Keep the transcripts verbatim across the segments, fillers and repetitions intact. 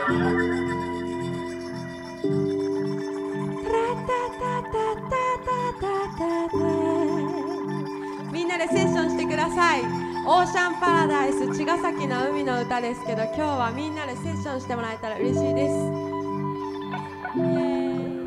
みんなでセッションしてください。オーシャンパラダイス、茅ヶ崎の海の歌ですけど、今日はみんなでセッションしてもらえたら嬉しいです。イエーイ。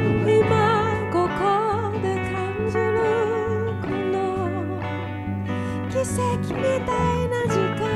今ここで感じるこの奇跡みたいな時間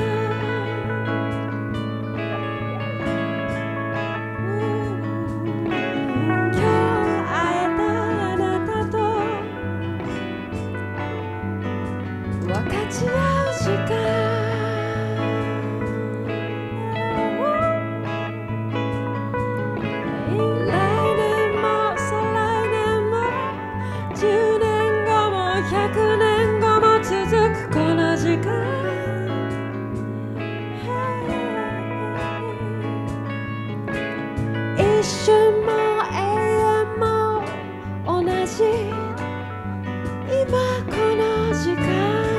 一瞬も永遠も同じ今この時間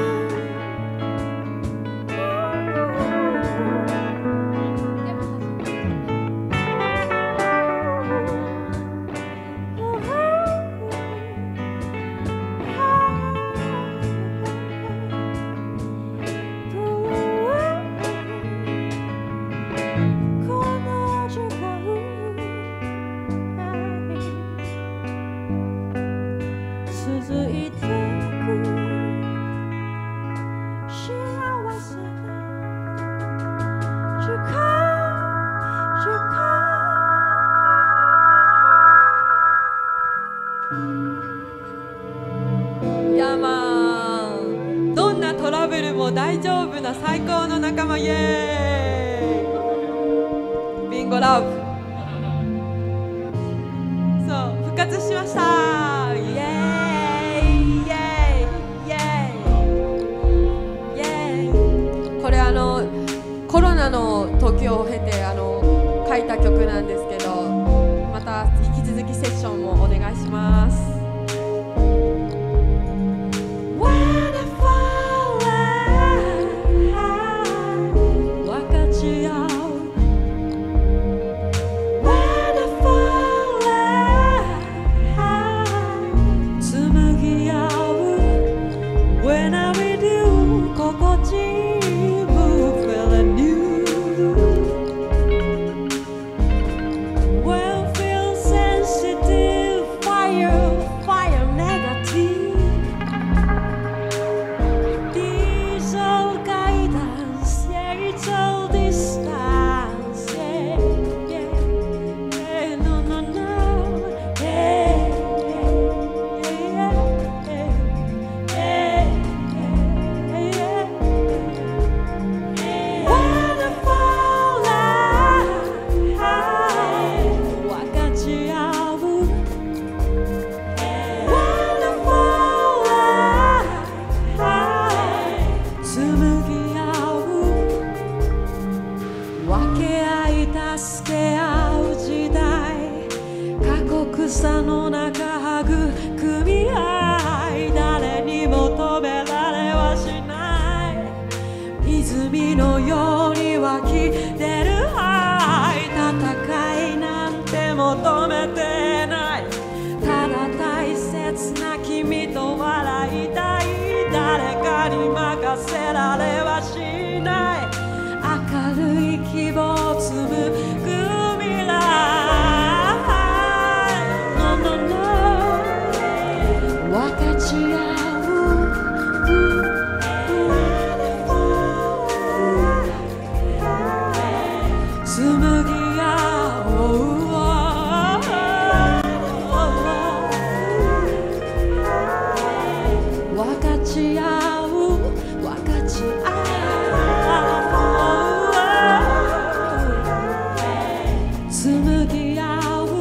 続いてく幸せな時間時間ヤーマンどんなトラブルも大丈夫な最高の仲間イエーイビンゴラブそう復活しましたイエーイコロナの時を経てあの書いた曲なんですけどまた引き続きセッションもお願いします。分かち合う紡ぎ合う When I with you 心地いい助け合う時代過酷さの中育み合い誰にも止められはしない泉のように湧き出る愛戦いなんて求めてないただ大切な君と笑いたい誰かに任せられはしない明るい希望を紡ぐ未来 No, no, no 分かち合う紡ぎ合う分かち合う分かち合う紡ぎ合う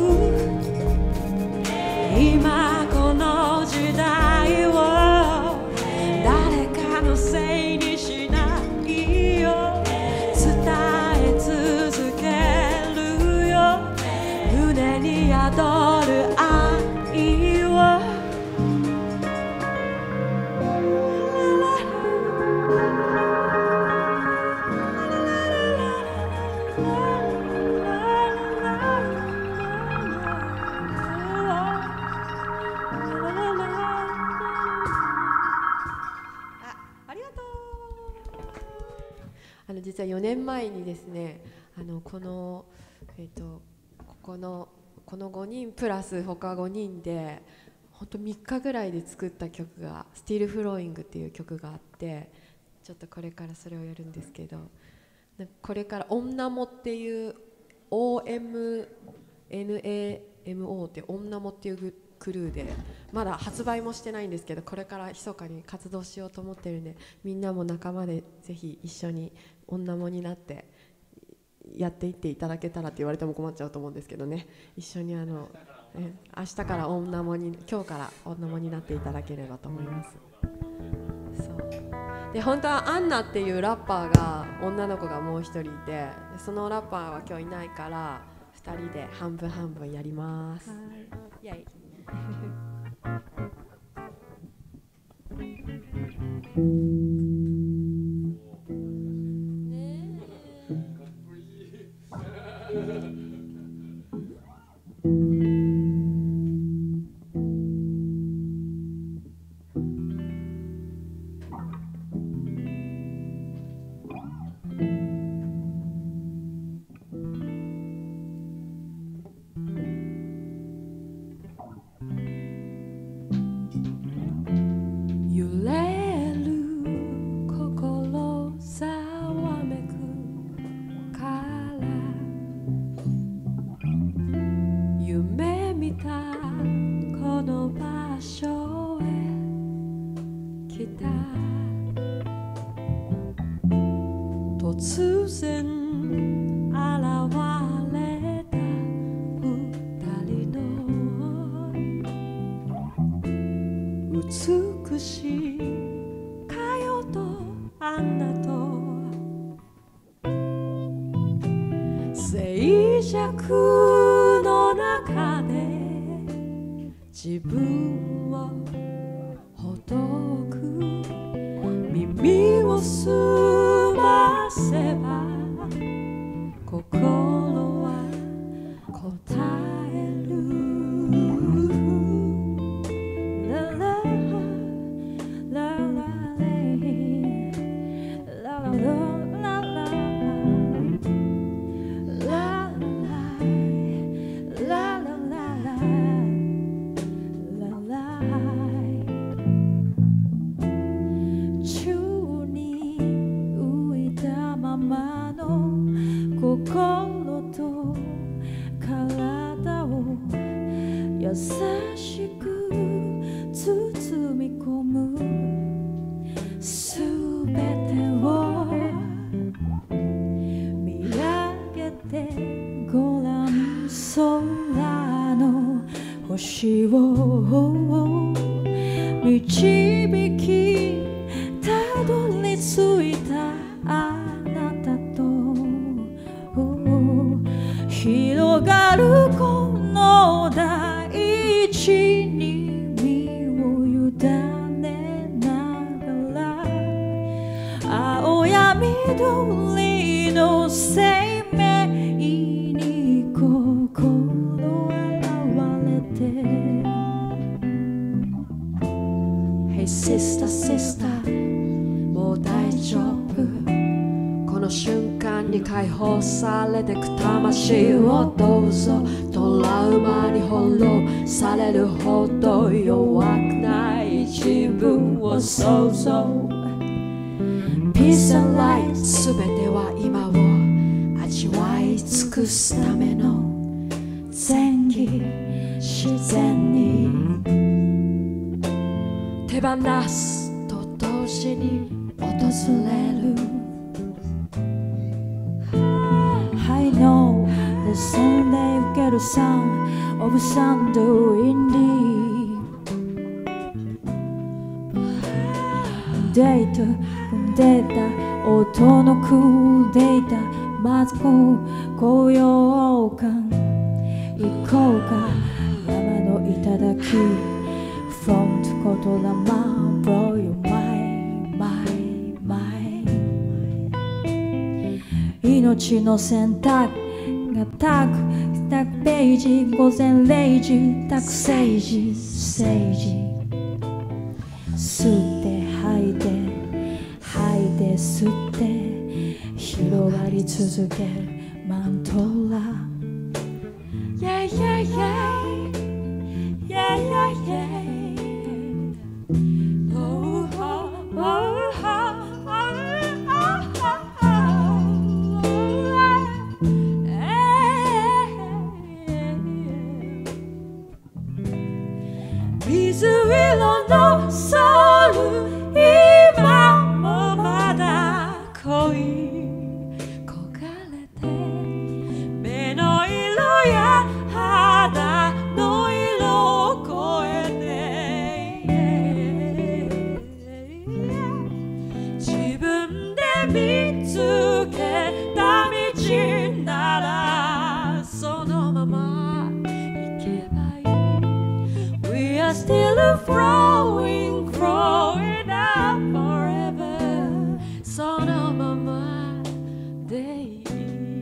今この時代を誰かのせいにしないよ伝え続けるよ胸に宿る愛をあの実はよねんまえにですねあのこの、えー、とここのここのごにんプラス他ごにんで本当みっかぐらいで作った曲が「スティールフローイング」っていう曲があって、ちょっとこれからそれをやるんですけど、これから「オンナモ」っていう オーエムエヌエーエムオー ってオンナモっていうクルーでまだ発売もしてないんですけど、これから密かに活動しようと思ってるんで、みんなも仲間でぜひ一緒にオンナモになってやっていっていただけたらって言われても困っちゃうと思うんですけどね、一緒にあのえ明日からオンナモに今日からオンナモになっていただければと思います。そうで、本当はアンナっていうラッパーが女の子がもう一人いて、そのラッパーは今日いないからふたりで半分半分やります。イエイ突然現れた二人の美しいかよとあんなと静寂の中で自分をほどく、耳を澄ませば心は答える。ララララレララララララララ心と体を優しく包み込む、すべてを見上げてごらん、空の星を導きたどり着いたあなたと広がるこの大地に身を委ねながら、青や緑の生命に心洗われて Hey sister sister もう大丈夫、この瞬間に解放されてく魂をどうぞ、トラウマに翻弄されるほど弱くない自分を想像、 Peace and Light すべては今を味わい尽くすための前儀、自然に手放すと同時に訪れる。I know the someday you get a sound of thunder indeed. Data 踏んでた音の空データ、まずこう高揚感行こうか、山の頂 From 言霊 Blow your mind, mind, mind。 命の選択がタクタクページ、午前れいじタクセージセージ、吸って吐いて吐いて吸って広がり続けるマントラ、 Yeah, yeah, yeah. Yeah, yeah, yeah. Oh, oh, oh, oh, oh, oh, oh, oh. 水色のソウル今もまだ恋焦がれて目の色や肌の色を超えて自分で見つけた道ならそのまま行けばいい We are still growing, growing up forever そのままでいい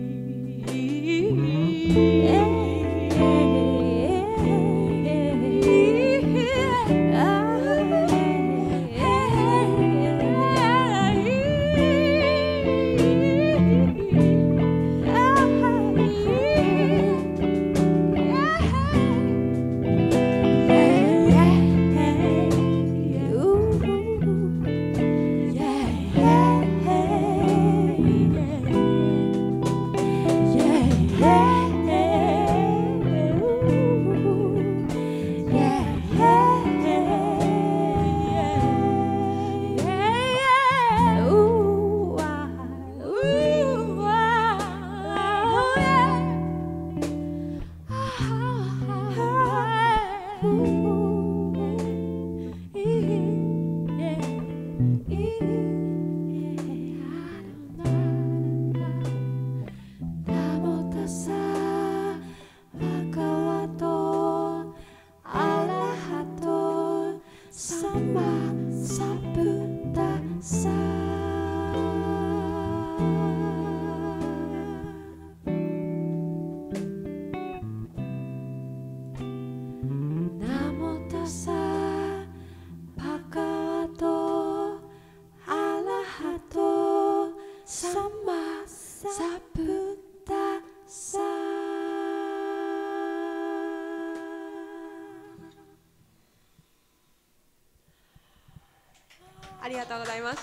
ありがとうございました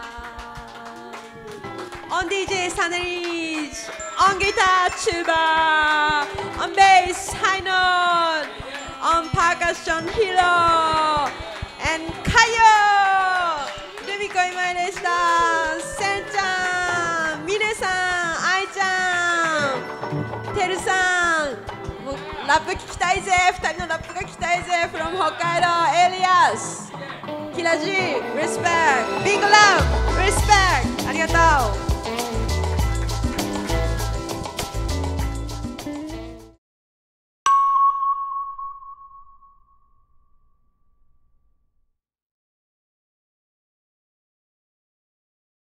。On ディージェー Saneriz, on guitar Chuba, on bass High Note, on percussion Hiro, and Kayo. ルミコ今井でした。せんちゃん、ミネさん、アイちゃん、てるさん、もうラップ聞きたいぜ。ふたりのラップが聞きたいぜ。from 北海道、エリアス。キラジー、リスペクト、ビッグラブ、リスペクト、ありがとう。